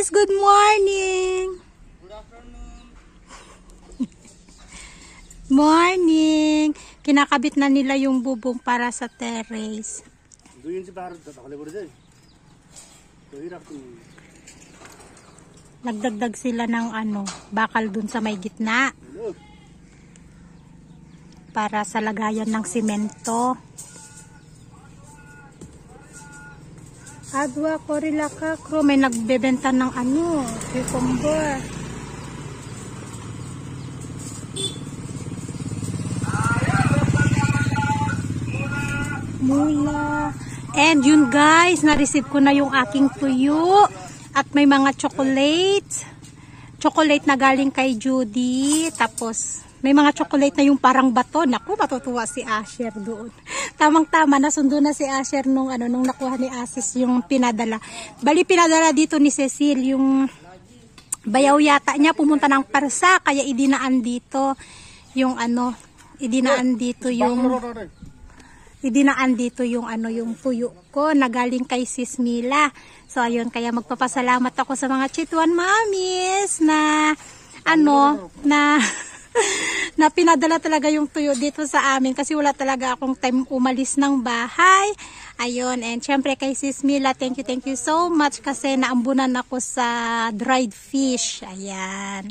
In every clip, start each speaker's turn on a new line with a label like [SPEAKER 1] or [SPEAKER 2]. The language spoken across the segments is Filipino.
[SPEAKER 1] Asis, good morning.
[SPEAKER 2] Good afternoon.
[SPEAKER 1] Morning. Kinakabit na nila yung bubong para sa terrace. Nagdagdag sila ng bakal dun sa may gitna. Para sa lagayan ng simento. Adwa ko rilaka kro, may nagbebenta ng cucumber. Mula. And yun guys, na-receive ko na yung aking tuyo. At may mga chocolate. Chocolate na galing kay Judy. Tapos may mga chocolate na yung parang bato. Naku, matutuwa si Asher doon. Tamang-tama, nasundo na si Asher nung nakuha ni Asis yung pinadala. Bali, pinadala dito ni Cecil yung bayaw yata niya. Pumunta ng Parsa, kaya idinaan dito yung yung tuyo ko na galing kay Sis Mila. So, ayun, kaya magpapasalamat ako sa mga Chituan Mamis na na pinadala talaga yung tuyo dito sa amin kasi wala talaga akong time umalis ng bahay. Ayun, and syempre kay Sis Mila, thank you so much kasi naambunan ako sa dried fish. Ayan.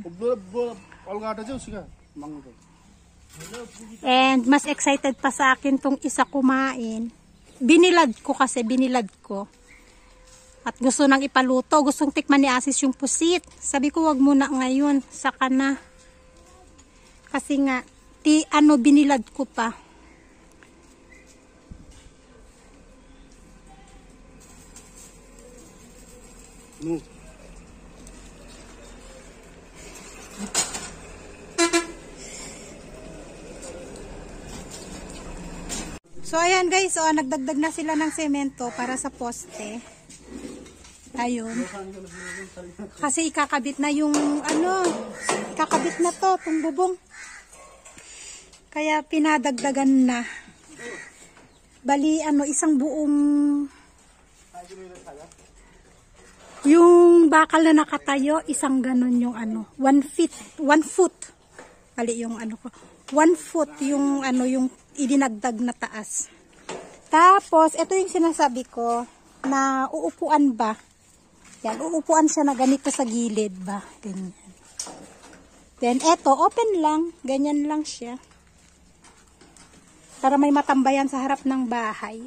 [SPEAKER 1] And mas excited pa sa akin tong isa kumain. Binilad ko. At gusto nang ipaluto, gustong tikman ni Asis yung pusit. Sabi ko wag muna ngayon, saka na. Kasi nga, binilad ko pa. So, ayan guys, nagdagdag na sila ng semento para sa poste. Ayun. Kasi ikakabit na yung ikakabit na tong bubong. Kaya pinadagdagan na. Bali, isang buong yung bakal na nakatayo, isang ganun yung 1 foot. Bali yung 1 foot yung yung idinagdag na taas. Tapos, ito yung sinasabi ko na uupuan ba? Yan, uupuan siya na ganito sa gilid ba? Ganyan. Then, eto, open lang. Ganyan lang siya. Para may matambayan sa harap ng bahay.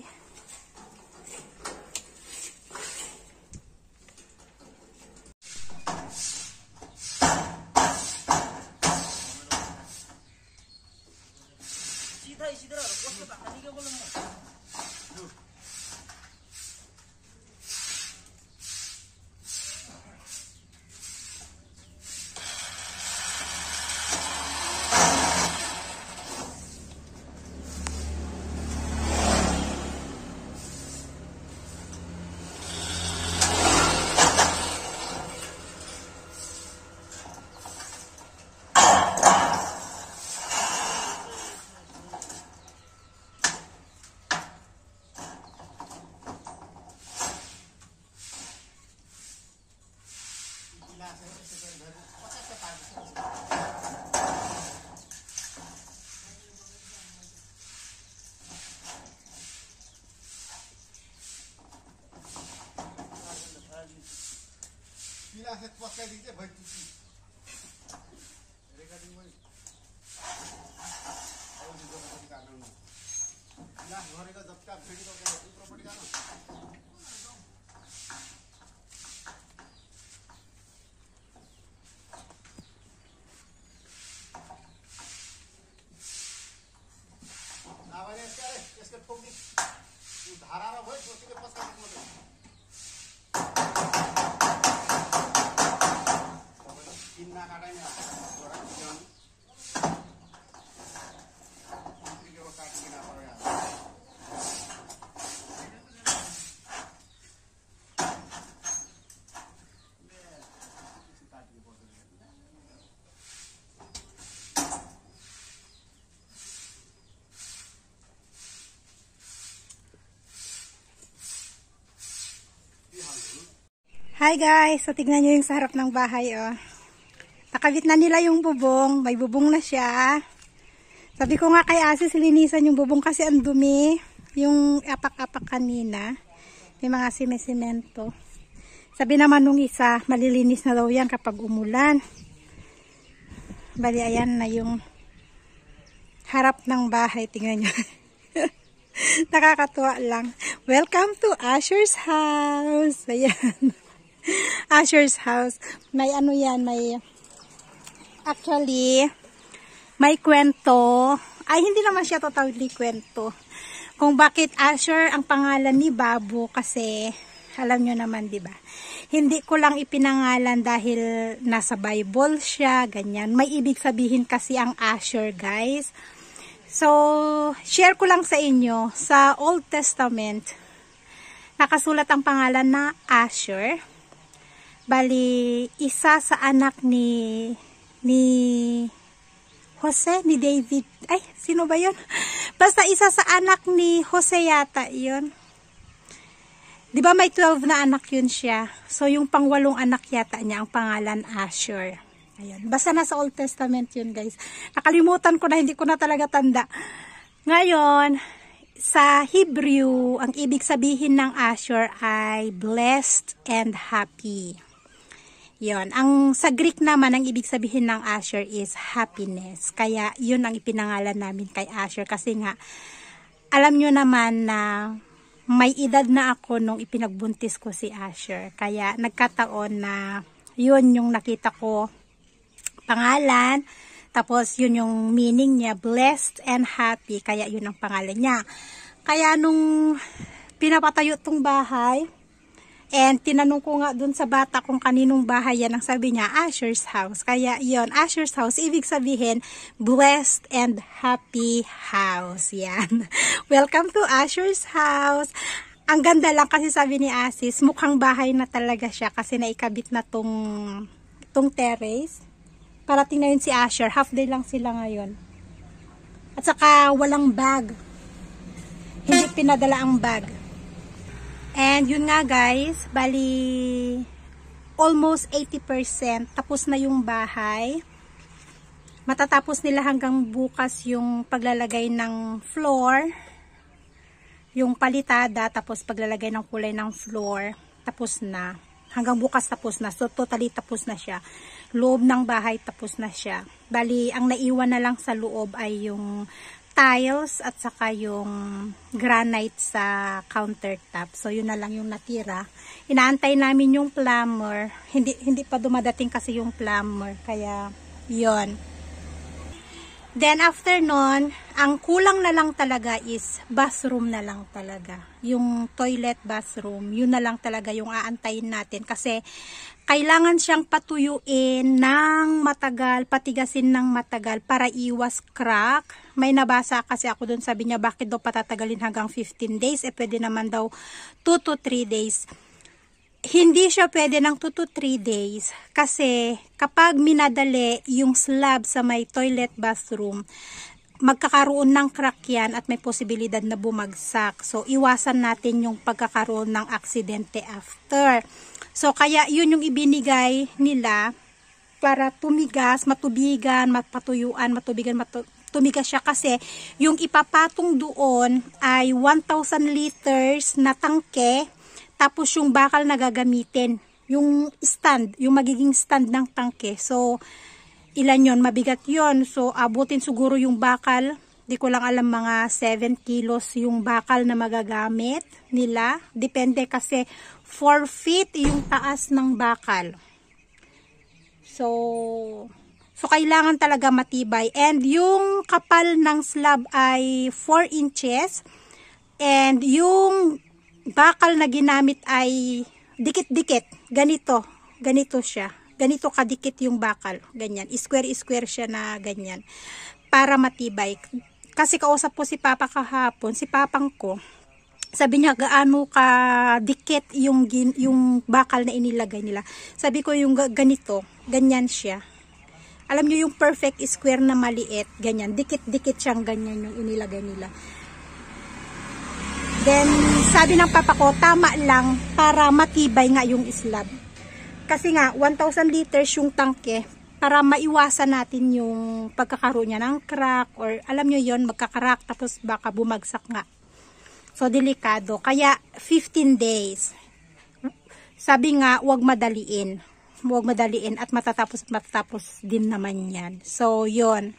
[SPEAKER 1] Hi guys! So tignan nyo yung sa harap ng bahay oh. Nakabit na nila yung bubong. May bubong na siya. Sabi ko nga kay Asis linisan yung bubong kasi ang dumi. Yung apak-apak kanina. May mga sime-semento. Sabi naman nung isa, malilinis na daw yan kapag umulan. Bali ayan na yung harap ng bahay. Tingnan nyo. Nakakatuwa lang. Welcome to Asher's house. Ayan. Asher's house. May ano yan, actually, may kwento. Ay, hindi naman siya totally kwento. Kung bakit Asher ang pangalan ni Babu kasi, alam nyo naman, di ba? Hindi ko lang ipinangalan dahil nasa Bible siya, ganyan. May ibig sabihin kasi ang Asher, guys. So, share ko lang sa inyo, sa Old Testament, nakasulat ang pangalan na Asher. Bali, isa sa anak ni Jose, ni David. Ay, sino ba yun? Basta isa sa anak ni Jose yata yun. Di ba may 12 na anak yun siya? So, yung pang-8 anak yata niya, ang pangalan Asher. Ayun. Basta nasa Old Testament yun, guys. Nakalimutan ko na, hindi ko na talaga tanda. Ngayon, sa Hebrew, ang ibig sabihin ng Asher ay blessed and happy. Yon, ang sa Greek naman ang ibig sabihin ng Asher is happiness. Kaya yun ang ipinangalan namin kay Asher kasi nga alam nyo naman na may edad na ako nung ipinagbuntis ko si Asher. Kaya nagkataon na yun yung nakita ko pangalan, tapos yun yung meaning niya, blessed and happy. Kaya yun ang pangalan niya. Kaya nung pinapatayo tong bahay, and tinanong ko nga dun sa bata kung kaninong bahay yan, ang sabi niya, Asher's house. Kaya yon, Asher's house, ibig sabihin, blessed and happy house. Yan. Welcome to Asher's house. Ang ganda lang kasi sabi ni Asis, mukhang bahay na talaga siya kasi naikabit na tong terrace. Parating na yun si Asher, half day lang sila ngayon. At saka walang bag. Hindi pinadala ang bag. And yun nga guys, bali almost 80% tapos na yung bahay. Matatapos nila hanggang bukas yung paglalagay ng floor, yung palitada, tapos paglalagay ng kulay ng floor, tapos na. Hanggang bukas tapos na. So totally tapos na siya. Loob ng bahay tapos na siya. Bali ang naiwan na lang sa loob ay yung tiles at saka yung granite sa countertop. So yun na lang yung natira. Inaantay namin yung plumber. Hindi pa dumadating kasi yung plumber. Kaya yun. Then after nun, ang kulang na lang talaga is bathroom na lang talaga. Yung toilet bathroom, yun na lang talaga yung aantayin natin kasi kailangan siyang patuyuin ng matagal, patigasin ng matagal para iwas crack. May nabasa kasi ako dun, sabi niya bakit daw patatagalin hanggang 15 days, pwede naman daw 2 to 3 days. Hindi siya pwede ng 2 to 3 days kasi kapag minadali yung slab sa may toilet bathroom, magkakaroon ng crack yan at may posibilidad na bumagsak. So iwasan natin yung pagkakaroon ng aksidente after. So kaya yun yung ibinigay nila para tumigas, matubigan, tumigas siya kasi yung ipapatong doon ay 1,000 liters na tangke. Tapos yung bakal na gagamitin, yung stand, yung magiging stand ng tangke. So, ilan yon, mabigat yon. So, abutin siguro yung bakal. Di ko lang alam, mga 7 kilos yung bakal na magagamit nila. Depende kasi 4 feet yung taas ng bakal. So kailangan talaga matibay. And yung kapal ng slab ay 4 inches. And yung bakal na ginamit ay dikit-dikit. Ganito siya. Ganito kadikit yung bakal. Ganyan. Square siya na ganyan. Para matibay. Kasi kausap ko si Papa kahapon, si Papang ko. Sabi niya, gaano ka dikit yung bakal na inilagay nila. Sabi ko, yung ganito, ganyan siya. Alam niyo yung perfect square na maliit, ganyan. Dikit-dikit siyang ganyan yung inilagay nila. Then, sabi ng papa ko, tama lang para matibay nga yung slab. Kasi nga 1,000 liters yung tangke para maiwasan natin yung pagkakaroon niya ng crack or alam nyo yon, magkakarak tapos baka bumagsak nga. So delikado. Kaya 15 days. Sabi nga, huwag madaliin. Huwag madaliin at matatapos din naman yan. So yon.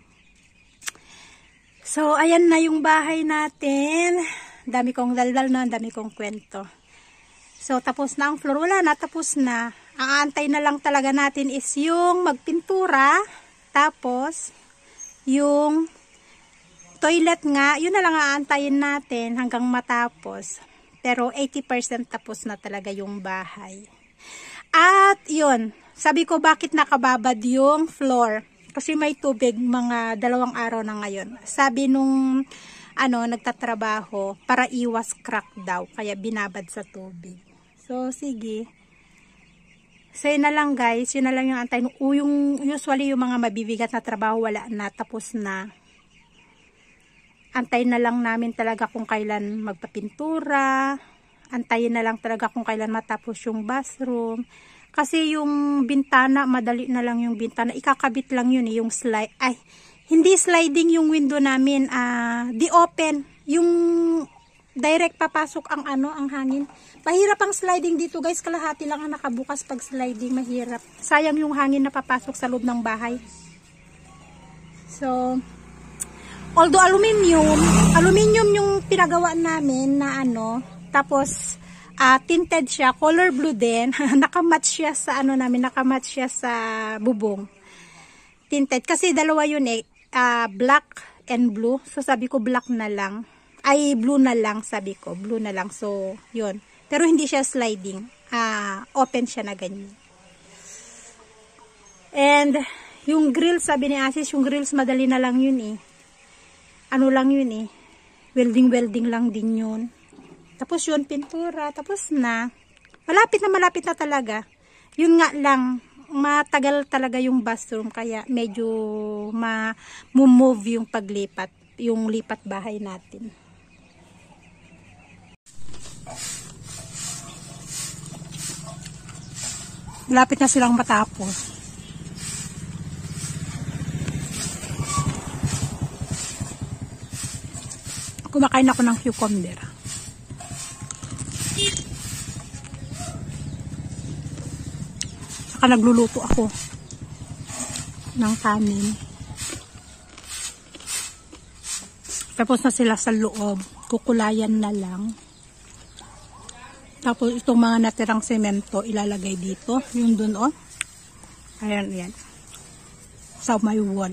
[SPEAKER 1] So ayan na yung bahay natin. Dami kong daldal na, dami kong kwento. So, tapos na ang floor. Wala na, tapos na. Ang aantay na lang talaga natin is yung magpintura. Tapos, yung toilet nga, yun na lang aantayin natin hanggang matapos. Pero 80% tapos na talaga yung bahay. At, yun. Sabi ko, bakit nakababad yung floor? Kasi may tubig mga 2 araw na ngayon. Sabi nung nagtatrabaho, para iwas crack daw. Kaya binabad sa tubig. So, sige. So, yun na lang guys. Yun na lang yung antay. Usually, yung mga mabibigat na trabaho, wala na. Tapos na. Antay na lang namin talaga kung kailan magpapintura. Antayin na lang talaga kung kailan matapos yung bathroom. Kasi yung bintana, madali na lang yung bintana. Ikakabit lang yun yung slide. Ay, hindi sliding yung window namin. Di open. Yung direct papasok ang ang hangin. Mahirap ang sliding dito guys, kalahati lang ang nakabukas pag sliding, mahirap. Sayang yung hangin na papasok sa loob ng bahay. So, although aluminium yung pinagawa namin na tapos tinted siya, color blue din. Nakamatch siya sa nakamatch siya sa bubong. Tinted kasi dalawa yun black and blue. So sabi ko black na lang. Ay, blue na lang, sabi ko. Blue na lang. So, yun. Pero hindi siya sliding. Open siya na ganyan. And, yung grills, sabi ni Asis, yung grills, madali na lang yun Ano lang yun Welding lang din yun. Tapos yun, pintura. Tapos na. Malapit na talaga. Yun nga lang, matagal talaga yung bathroom. Kaya medyo ma-move yung paglipat. Yung lipat bahay natin. Malapit na silang matapos. Kumakain ako ng cucumber. Saka nagluluto ako ng kanin. Tapos na sila sa loob. Kukulayan na lang. Tapos itong mga natirang semento ilalagay dito. Yung dun Ayan. Sa my wall.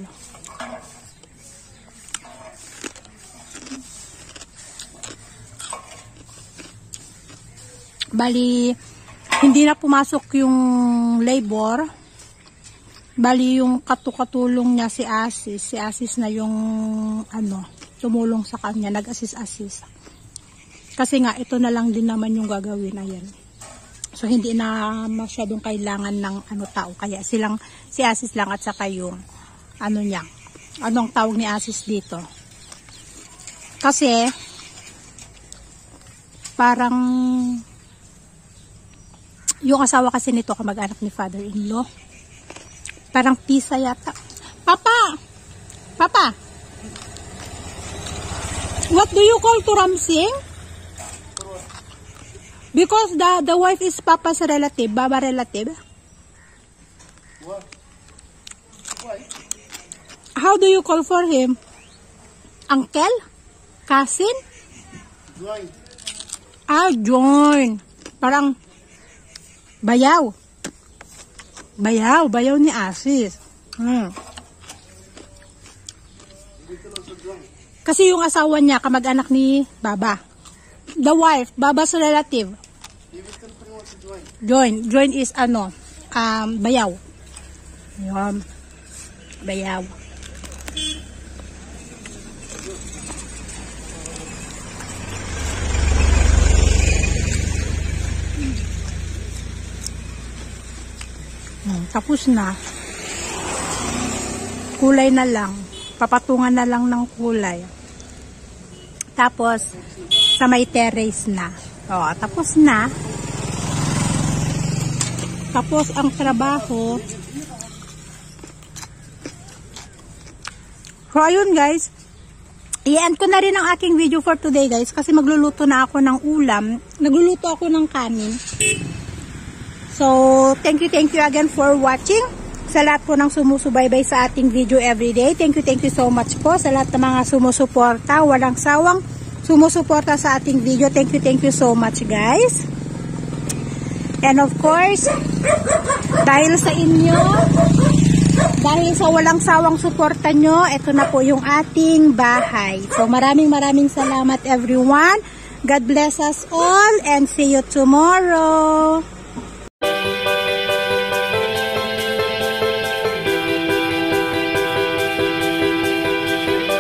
[SPEAKER 1] Bali, hindi na pumasok yung labor. Bali, yung katulong niya si Asis. Si Asis na yung tumulong sa kanya. Nag-assist. Kasi nga, ito na lang din naman yung gagawin. Ayan. So, hindi na masyadong kailangan ng tao. Kaya si Asis lang at saka yung niya. Anong tawag ni Asis dito? Kasi, parang yung asawa kasi nito kamag-anak ni father-in-law. Parang pisa yata. Papa! What do you call turamsing? Because the wife is Papa's relative, Baba relative.
[SPEAKER 2] What? Why?
[SPEAKER 1] How do you call for him? Uncle? Cousin?
[SPEAKER 2] Join.
[SPEAKER 1] Join. Parang bayaw. Bayaw ni Asis. Kasi yung asawa niya, kamag-anak ni Baba. The wife, Baba's relative. Join is bayaw. Yan. Bayaw. Tapos na. Kulay na lang. Papatungan na lang ng kulay. Tapos, sa may terrace na. Tapos na. Tapos ang trabaho. So ayun guys, i-end ko na rin ang aking video for today guys kasi magluluto na ako ng ulam. Nagluluto ako ng kanin. So thank you again for watching. Sa lahat po ng sumusubaybay sa ating video everyday. Thank you so much po sa lahat ng mga sumusuporta. Walang sawang sumusuporta sa ating video. Thank you so much guys. And of course, dahil sa inyo, dahil sa walang sawang suporta nyo, ito na po yung ating bahay. So maraming salamat everyone. God bless us all and see you tomorrow.